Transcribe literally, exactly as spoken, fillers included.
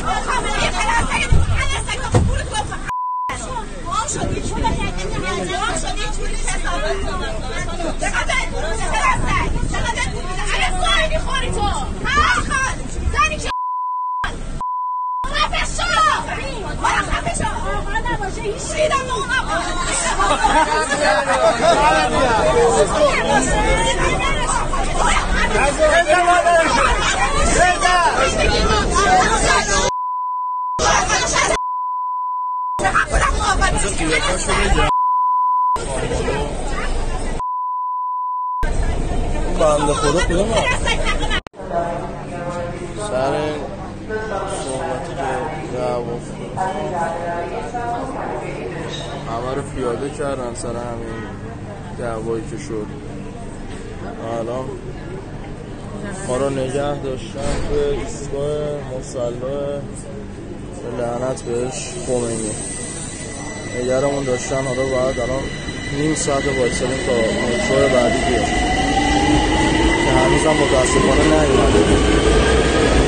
بنده خدا کدوم سر صحبتی که دعوا همه رو پیاده کردن سر همین دعوایی که شد. الان ما رو نگه داشتن به ایستگاه مصلی لعنت بهش خمینی نگرمون داشتن. حالا باید الان نیم ساعت وایسادیم تا مترو بعدی بیاد که هنوز هم متاسفانه نیومده.